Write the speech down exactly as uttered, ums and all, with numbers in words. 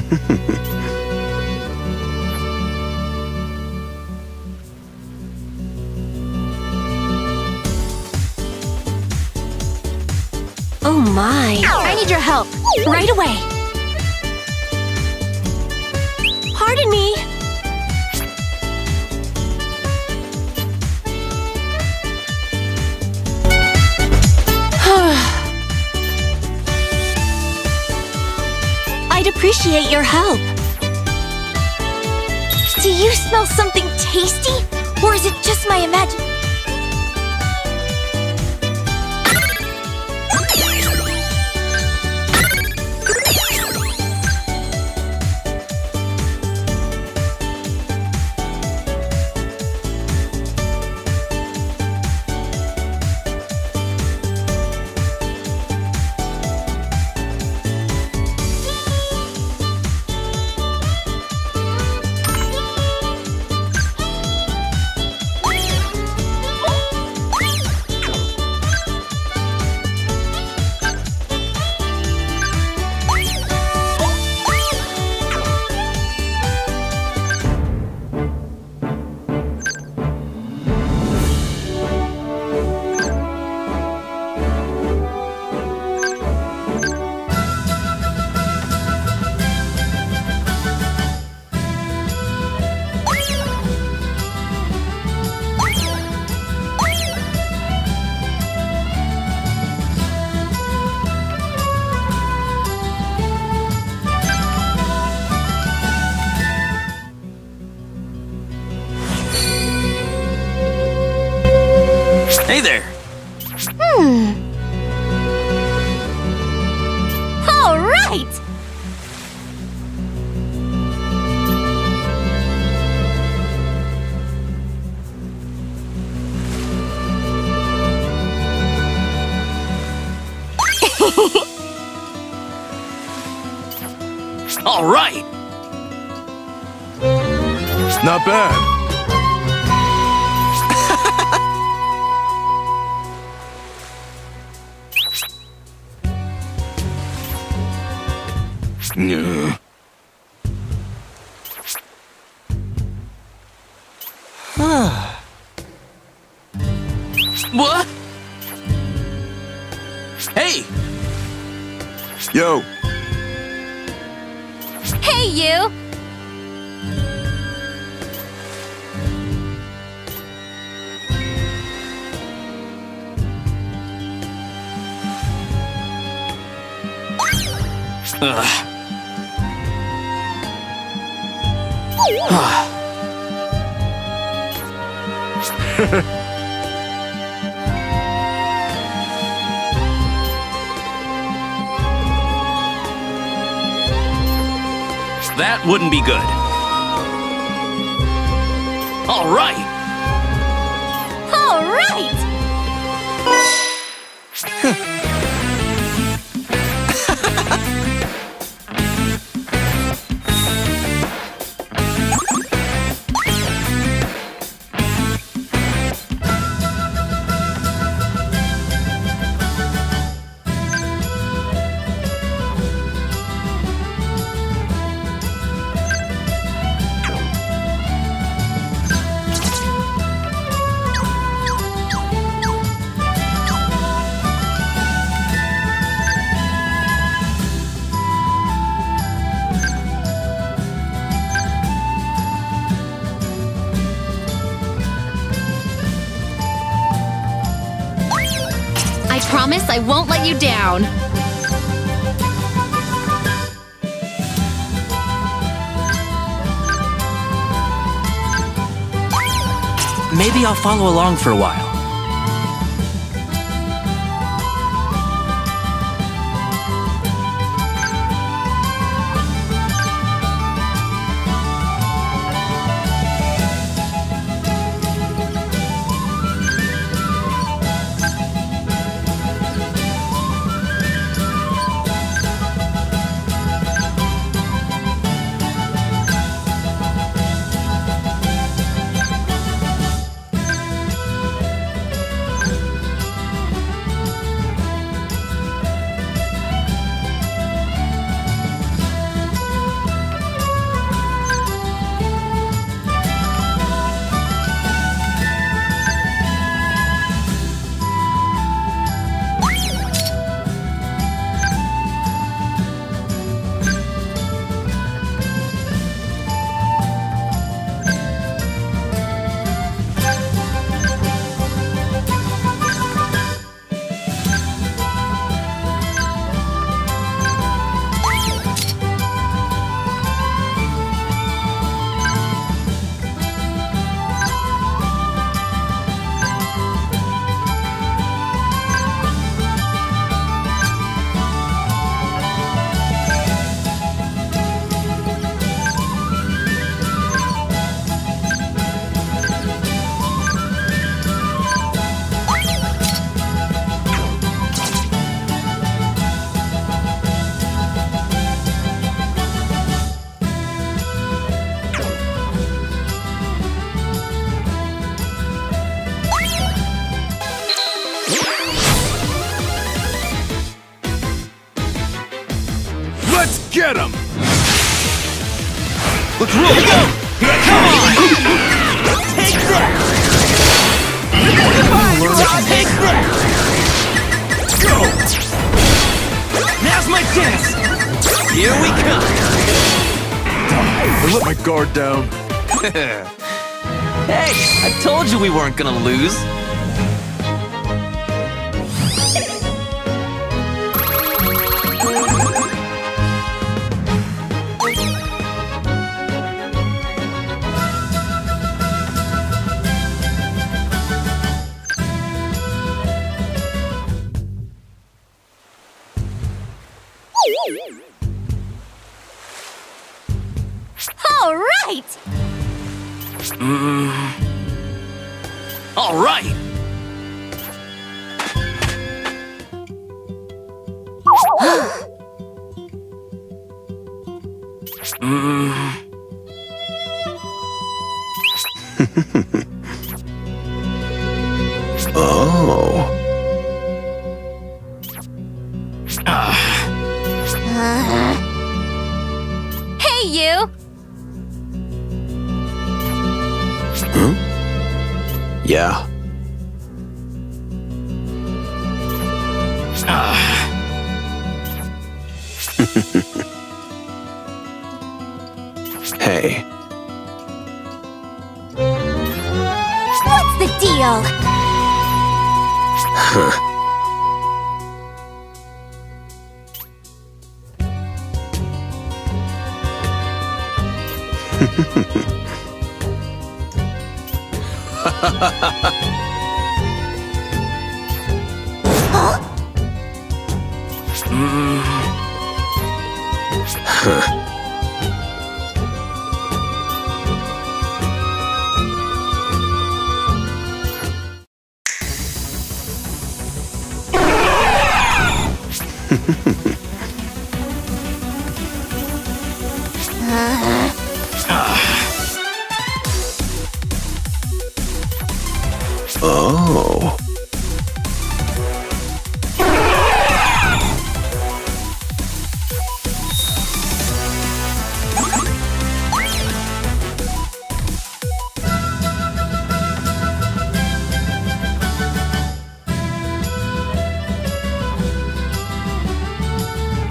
Oh my! I need your help! Right away! Pardon me! I'd appreciate your help. Do you smell something tasty? Or is it just my imagination? Hey there! Hmm. All right! All right! Not bad. Yeah. What? Hey! Yo! Hey, you! Ugh. That wouldn't be good. All right. All right! I promise I won't let you down. Maybe I'll follow along for a while. Let's roll! Here we go! Here I come on! Take that! Take that! Go! Now's my chance! Here we come! I let my guard down. Hey, I told you we weren't gonna lose. All right! Mm. All right! mm. Oh. Hey, you! Yeah. Hey. What's the deal? Huh. Huh? mm. Huh. Oh.